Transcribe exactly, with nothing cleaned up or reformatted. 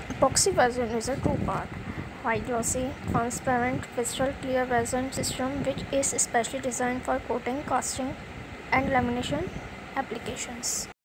Epoxy resin is a two-part, white glossy, transparent, crystal clear resin system which is specially designed for coating, casting, and lamination applications.